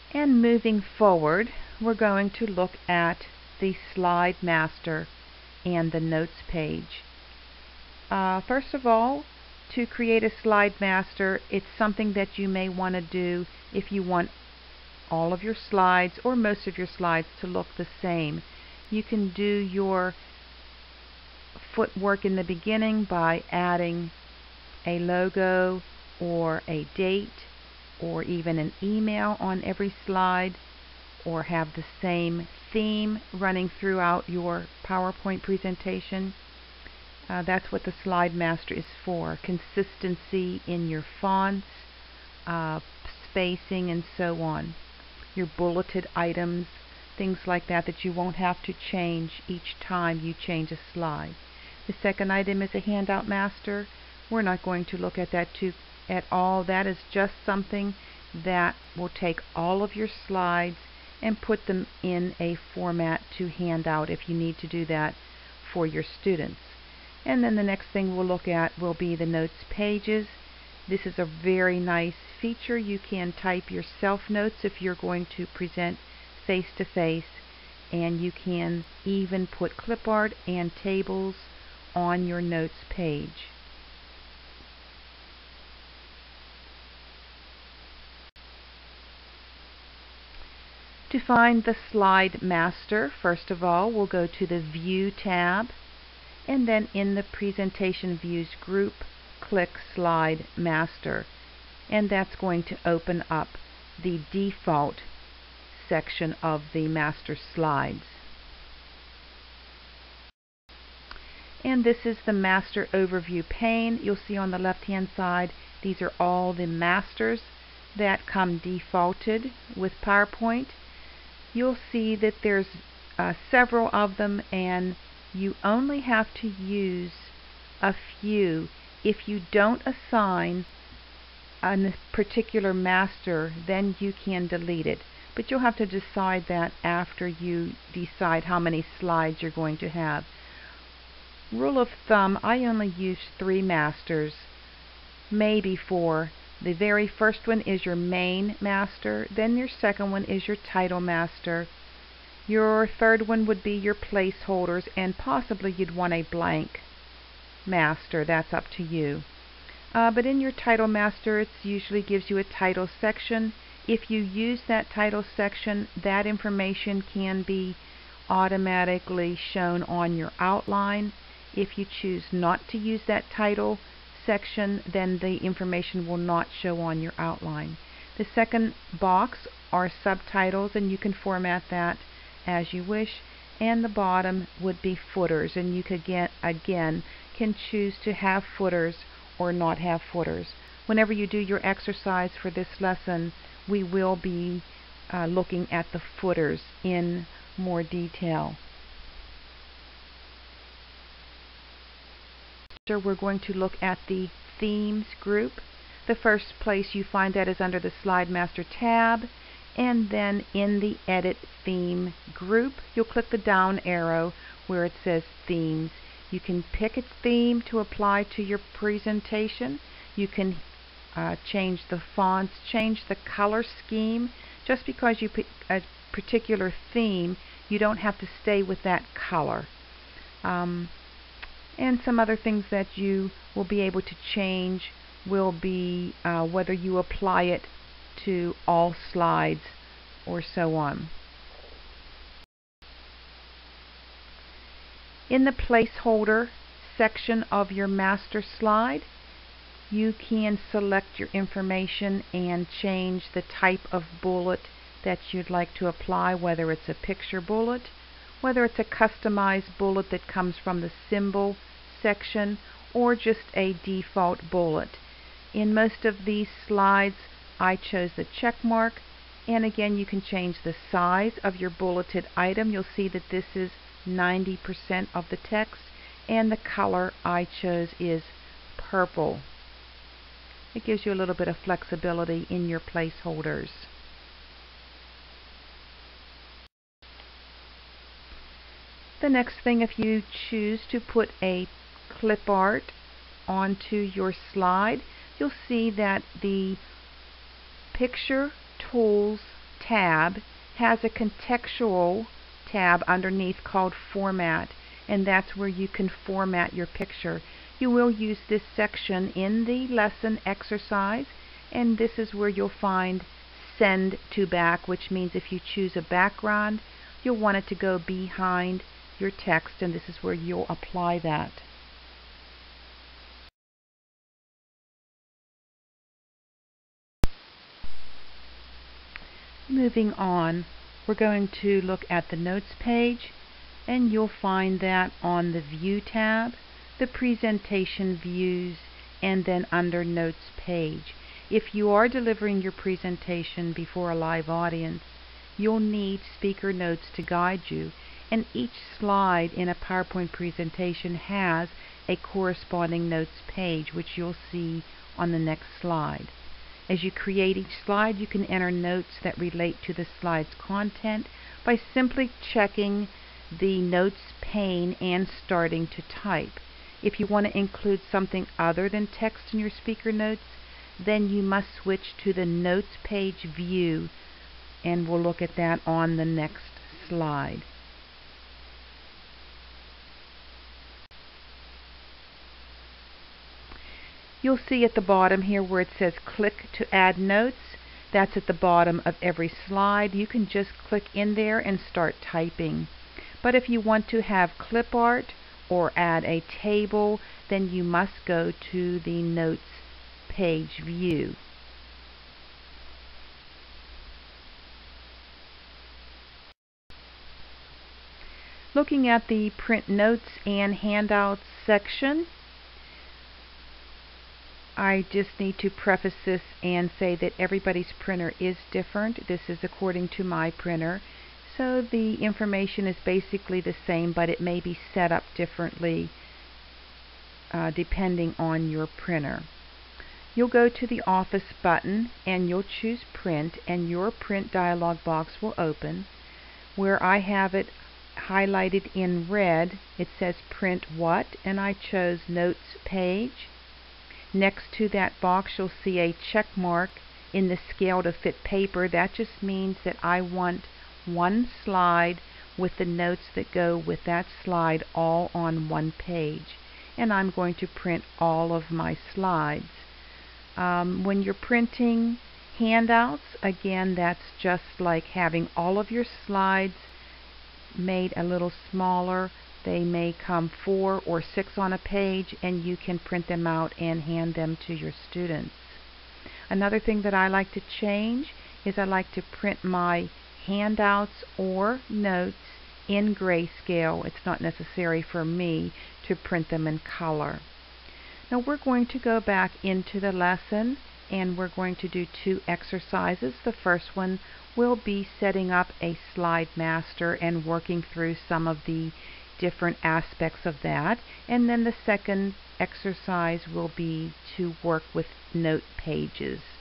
And moving forward, we're going to look at the slide master and the notes page. First of all, to create a slide master, it's something that you may want to do if you want all of your slides or most of your slides to look the same. You can do your footwork in the beginning by adding a logo or a date or even an email on every slide, or have the same theme running throughout your PowerPoint presentation. That's what the slide master is for. Consistency in your fonts, spacing, and so on. Your bulleted items, things like that that you won't have to change each time you change a slide. The second item is a handout master. We're not going to look at that at all. That is just something that will take all of your slides and put them in a format to hand out if you need to do that for your students. And then the next thing we'll look at will be the notes pages. This is a very nice feature. You can type your self notes if you're going to present face to face, and you can even put clip art and tables on your notes page. To find the slide master, first of all, we'll go to the View tab, and then in the Presentation Views group, click Slide Master, and that's going to open up the default section of the master slides. And this is the master overview pane. You'll see on the left hand side, these are all the masters that come defaulted with PowerPoint. You'll see that there's several of them, and you only have to use a few. If you don't assign a particular master, then you can delete it. But you'll have to decide that after you decide how many slides you're going to have. Rule of thumb, I only use 3 masters, maybe 4. The very first one is your main master, then your second one is your title master. Your third one would be your placeholders, and possibly you'd want a blank master. That's up to you. But in your title master, it usually gives you a title section. If you use that title section, that information can be automatically shown on your outline. If you choose not to use that title section, then the information will not show on your outline. The second box are subtitles, and you can format that as you wish, and the bottom would be footers, and you could again can choose to have footers or not have footers. Whenever you do your exercise for this lesson, we will be looking at the footers in more detail. We're going to look at the Themes group. The first place you find that is under the Slide Master tab, and then in the Edit Theme group, you'll click the down arrow where it says Themes. You can pick a theme to apply to your presentation. You can change the fonts, change the color scheme. Just because you pick a particular theme, you don't have to stay with that color. And some other things that you will be able to change will be whether you apply it to all slides or so on. In the placeholder section of your master slide, you can select your information and change the type of bullet that you'd like to apply, whether it's a picture bullet, whether it's a customized bullet that comes from the symbol section, or just a default bullet. In most of these slides, I chose the check mark, and again you can change the size of your bulleted item. You'll see that this is 90% of the text, and the color I chose is purple. It gives you a little bit of flexibility in your placeholders. The next thing, if you choose to put a clip art onto your slide, you'll see that the Picture Tools tab has a contextual tab underneath called Format, and that's where you can format your picture. You will use this section in the lesson exercise, and this is where you'll find Send to Back, which means if you choose a background, you'll want it to go behind your text, and this is where you'll apply that. Moving on, we're going to look at the Notes page, and you'll find that on the View tab, the Presentation Views, and then under Notes page. If you are delivering your presentation before a live audience, you'll need speaker notes to guide you, and each slide in a PowerPoint presentation has a corresponding notes page, which you'll see on the next slide. As you create each slide, you can enter notes that relate to the slide's content by simply checking the Notes pane and starting to type. If you want to include something other than text in your speaker notes, then you must switch to the Notes page view, and we'll look at that on the next slide. You'll see at the bottom here where it says click to add notes. That's at the bottom of every slide. You can just click in there and start typing. But if you want to have clip art or add a table, then you must go to the Notes page view. Looking at the Print Notes and Handouts section, I just need to preface this and say that everybody's printer is different. This is according to my printer, so the information is basically the same, but it may be set up differently depending on your printer. You'll go to the Office button and you'll choose Print, and your Print dialog box will open. Where I have it highlighted in red, it says Print What, and I chose Notes page. Next to that box, you'll see a check mark in the Scale to Fit paper. That just means that I want one slide with the notes that go with that slide all on one page, and I'm going to print all of my slides. When you're printing handouts, again, that's just like having all of your slides made a little smaller. They may come 4 or 6 on a page, and you can print them out and hand them to your students. Another thing that I like to change is I like to print my handouts or notes in grayscale. It's not necessary for me to print them in color. Now we're going to go back into the lesson, and we're going to do 2 exercises. The first one will be setting up a slide master and working through some of the different aspects of that, and then the second exercise will be to work with note pages.